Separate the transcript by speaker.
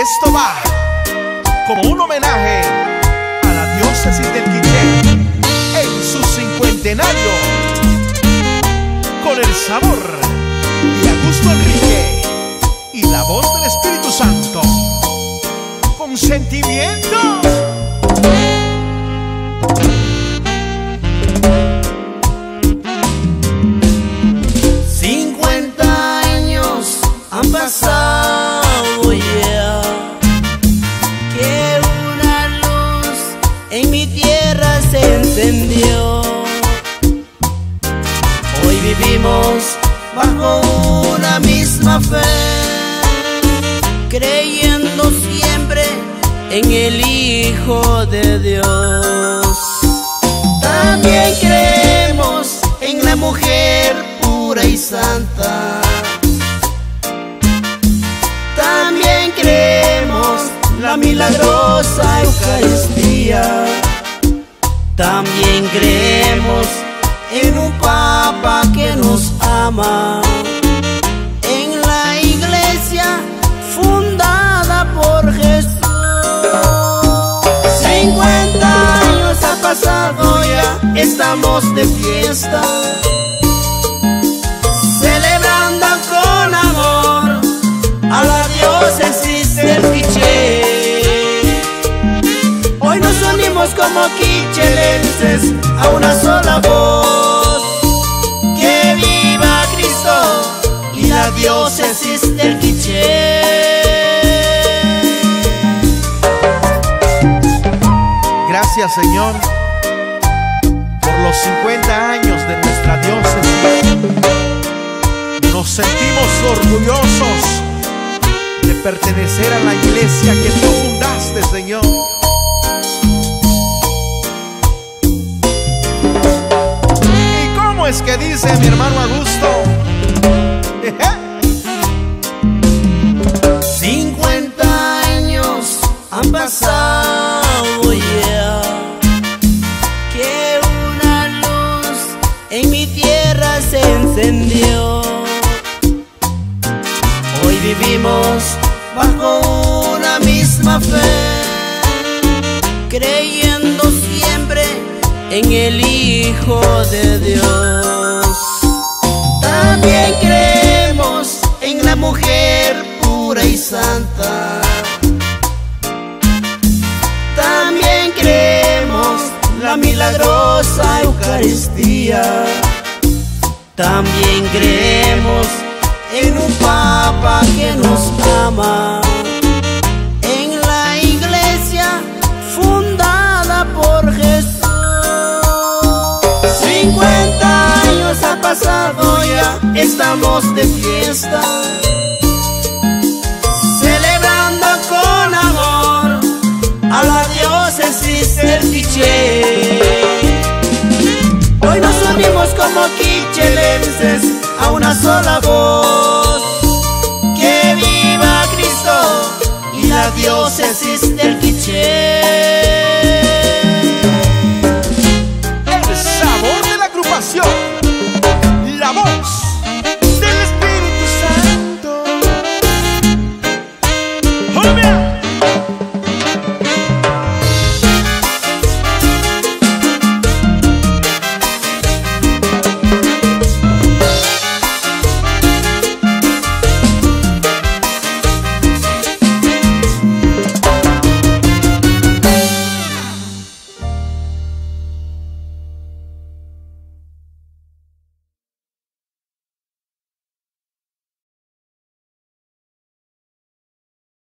Speaker 1: esto va como un homenaje a la diócesis del Quiché en su cincuentenario, con el sabor de Augusto Enrique y la voz del Espíritu Santo, con sentimiento.
Speaker 2: 50 años han pasado ya, que una luz en mi tierra se encendió. Hoy vivimos bajo una misma fe, creyendo siempre en el Hijo de Dios. También creemos en la mujer pura y santa. También creemos la milagrosa Eucaristía. También creemos en un Papa que nos ama, en la iglesia fundada por Jesús. 50 años ha pasado ya, estamos de fiesta, celebrando con amor a la diócesis del Quiché. Hoy nos unimos como quichelenses a una sola voz. Que viva Cristo y la diócesis del Quiché.
Speaker 1: Gracias, Señor, por los 50 años de nuestra diócesis. Nos sentimos orgullosos de pertenecer a la iglesia que tú fundaste, Señor. ¿Y cómo es que dice mi hermano Augusto?
Speaker 2: 50 años han pasado ya, que una luz en mi tierra se encendió. Hoy vivimos bajo una misma fe, creyendo siempre en el Hijo de Dios. También creemos en la mujer pura y santa. También creemos la milagrosa Eucaristía. También creemos en un Papa que nos ama, en la iglesia fundada por Jesús. 50 años ha pasado ya, estamos de fiesta, celebrando con amor a la diócesis del Quiché. Hoy nos unimos como quichelenses a una sola voz.